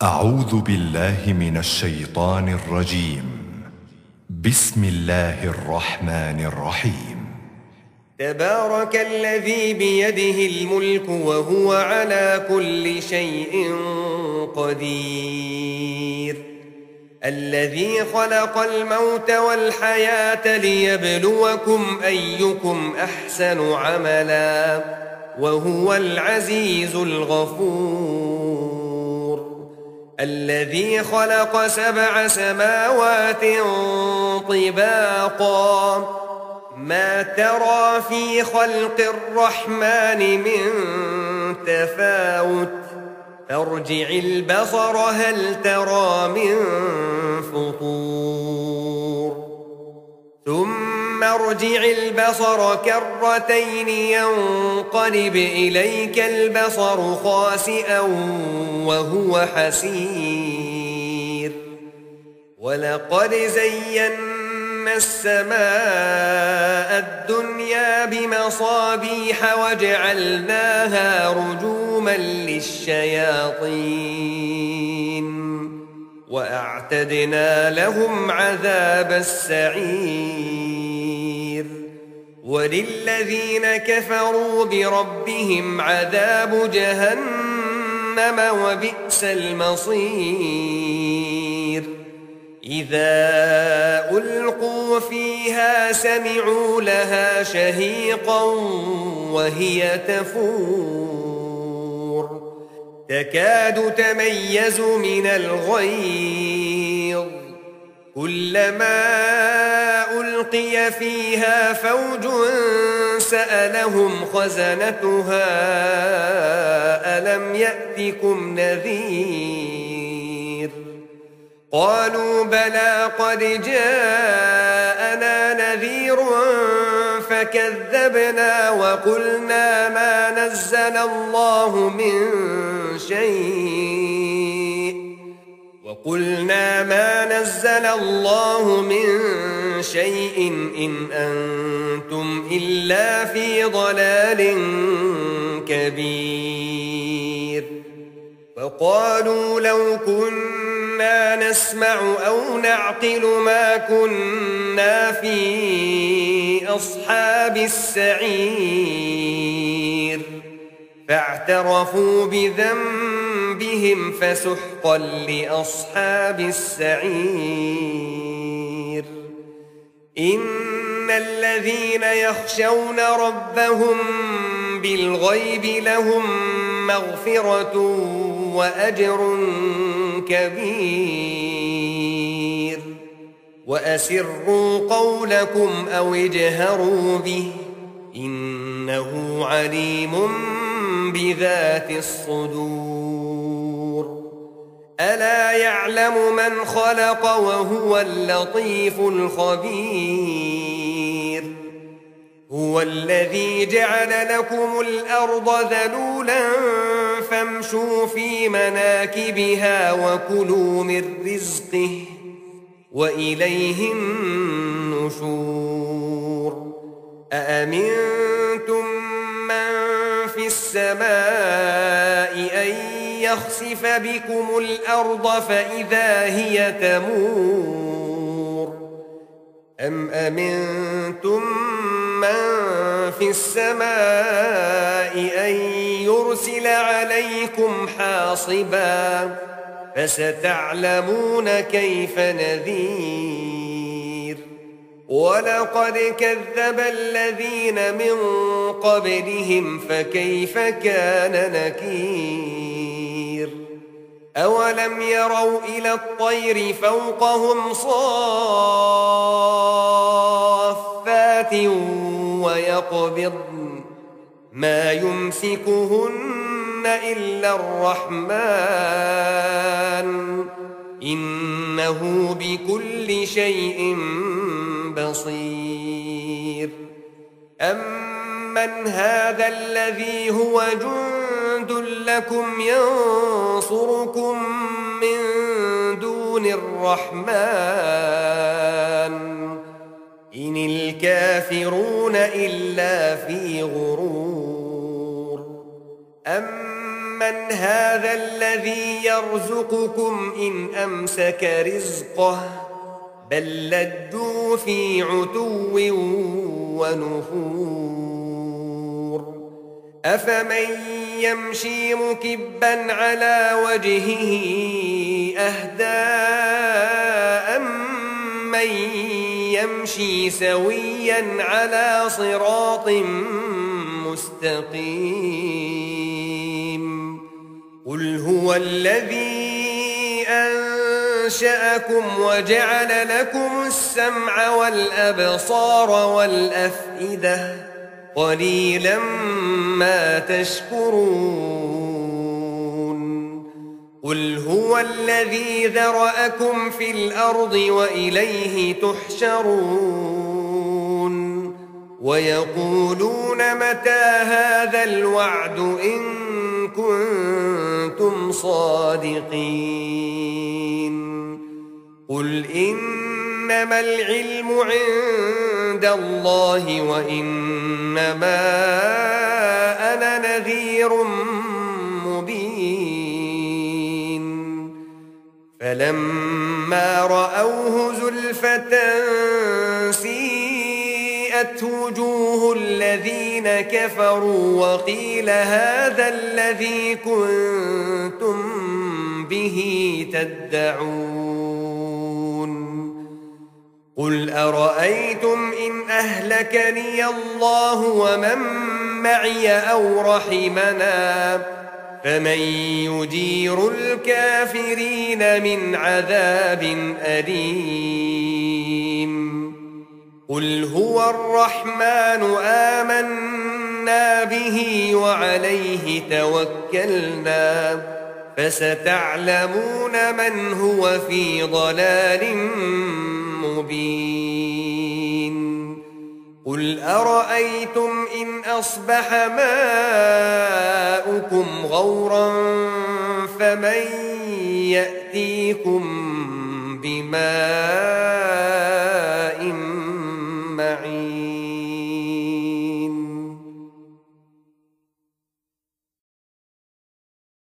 أعوذ بالله من الشيطان الرجيم. بسم الله الرحمن الرحيم. تبارك الذي بيده الملك وهو على كل شيء قدير، الذي خلق الموت والحياة ليبلوكم أيكم أحسن عملا وهو العزيز الغفور، الذي خلق 7 سماوات طباقا ما ترى في خلق الرحمن من تفاوت، فارجع البصر هل ترى من فطور، ثم ارجع البصر كرتين ينقلب إليك البصر خاسئا وهو حسير، ولقد زينا السماء الدنيا بمصابيح وجعلناها رجوما للشياطين وأعتدنا لهم عذاب السعير، وللذين كفروا بربهم عذاب جهنم وبئس المصير، إذا ألقوا فيها سمعوا لها شهيقا وهي تفور، تكاد تميز من الغيظ، كلما ألقي فيها فوج سألهم خزنتها ألم يأتكم نذير، قالوا بلى قد جاءنا نذير فكذبنا وقلنا ما نزل الله من شيء إن أنتم إلا في ضلال كبير، فقالوا لو كنا نسمع أو نعقل ما كنا في أصحاب السعير، فاعترفوا بذنبهم فسحقا لأصحاب السعير، إن الذين يخشون ربهم بالغيب لهم مغفرة وأجر كبير، وأسروا قولكم أو اجهروا به إنه عليم بذات الصدور، ألا يعلم من خلق وهو اللطيف الخبير، هو الذي جعل لكم الأرض ذلولا فامشوا في مناكبها وكلوا من رزقه وإليه النشور، أأمنتم من في السماء أن يخسف بكم الأرض فإذا هي تمور، أم أمنتم من في السماء أن يرسل عليكم حاصبا فستعلمون كيف نذير، ولقد كذب الذين من قبلهم فكيف كان نكير، أولم يروا إلى الطير فوقهم صافات ويقبضن ما يمسكهن إلا الرحمن إنه بكل شيء بصير، أمن هذا الذي هو جند لكم ينصركم من دون الرحمن إن الكافرون إلا في غرور، أمن أَمَّنْ هَذَا الَّذِي يَرْزُقُكُمْ إِنْ أَمْسَكَ رِزْقَهُ بَل لَّجُّوا فِي عُتُوٍّ وَنُفُورٍ أَفَمَن يَمْشِي مُكِبًّا عَلَى وَجْهِهِ أَهْدَىٰ أَمَّن يَمْشِي سَوِيًّا عَلَى صِرَاطٍ مُّسْتَقِيمٍ قُلْ هُوَ الَّذِي أَنشَأَكُمْ وَجَعَلَ لَكُمُ السَّمْعَ وَالْأَبْصَارَ وَالْأَفْئِدَةَ قَلِيلًا مَا تَشْكُرُونَ قُلْ هُوَ الَّذِي ذَرَأَكُمْ فِي الْأَرْضِ وَإِلَيْهِ تُحْشَرُونَ وَيَقُولُونَ مَتَىٰ هَٰذَا الْوَعْدُ إِن كُنتُمْ صَادِقِينَ قُلْ إِنَّمَا الْعِلْمُ عِندَ اللَّهِ وَإِنَّمَا أَنَا نَذِيرٌ مُّبِينٌ فَلَمَّا رَأَوْهُ زُلْفَةً سِيئَتْ وُجُوهُ الَّذِينَ كَفَرُوا وَقِيلَ هَٰذَا الَّذِي كُنتُم بِهِ تَدَّعُونَ قُلْ أَرَأَيْتُمْ إِنْ أَهْلَكَنِيَ اللَّهُ وَمَن مَّعِيَ أَوْ رَحِمَنَا فَمَن يُجِيرُ الْكَافِرِينَ مِنْ عَذَابٍ أَلِيمٍ قُلْ هُوَ الرَّحْمَٰنُ آمَنَّا بِهِ وَعَلَيْهِ تَوَكَّلْنَا فَسَتَعْلَمُونَ مَنْ هُوَ فِي ضَلَالٍ مُّبِينٍ قُلْ أَرَأَيْتُمْ إِنْ أَصْبَحَ مَاؤُكُمْ غَوْرًا فَمَن يَأْتِيكُم بِمَاءٍ مَّعِينٍ